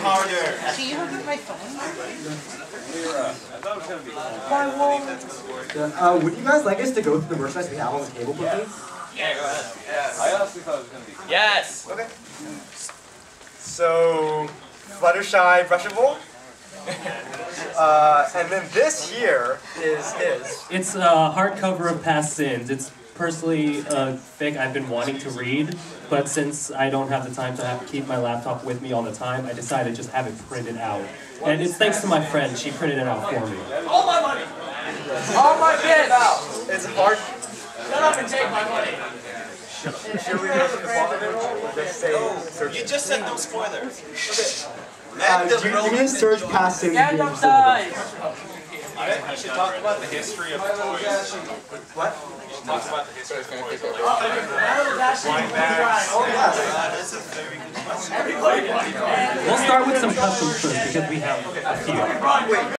harder. Do you hook up my phone? I thought it was gonna be. Would you guys like us to go through the merchandise we have on the table quickly? Yeah, go ahead. Yes. I honestly thought it was gonna be. Yes. Okay. So, Fluttershy Brushable. And then this here is his. It's a hardcover of Past Sins. It's personally a fic I've been wanting to read, but since I don't have the time to have to keep my laptop with me all the time, I decided to just have it printed out. And it's thanks to my friend, she printed it out for me. All my money! All my kids! It's hard. Shut up and take my money! Should we go to the bottom? Just say search. You just said no spoilers. You can search Past Sins. Get them died! You should talk about the history of the toys. What? Talk about the history of the toys. Oh yes. This is very good. We'll start with some customs first because we have a few.